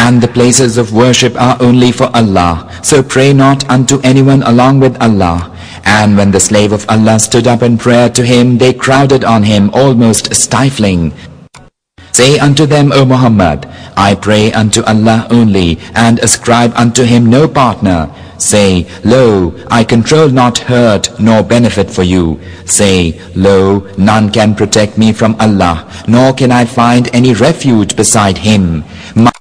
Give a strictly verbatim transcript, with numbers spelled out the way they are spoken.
and the places of worship are only for Allah. So pray not unto anyone along with Allah. And when the slave of Allah stood up in prayer to him, they crowded on him, almost stifling. Say unto them, O Muhammad, I pray unto Allah only, and ascribe unto him no partner. Say, Lo, I control not hurt nor benefit for you. Say, Lo, none can protect me from Allah, nor can I find any refuge beside Him. My